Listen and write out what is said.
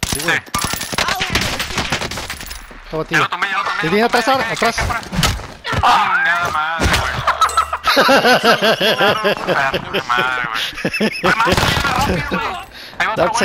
Sí, güey. Está batido. Ya lo tomé. ¿Te tiene atrás? ¿Atrás? Nada madre, güey. Madre, güey. Rápido, güey. Ahí va otro, güey.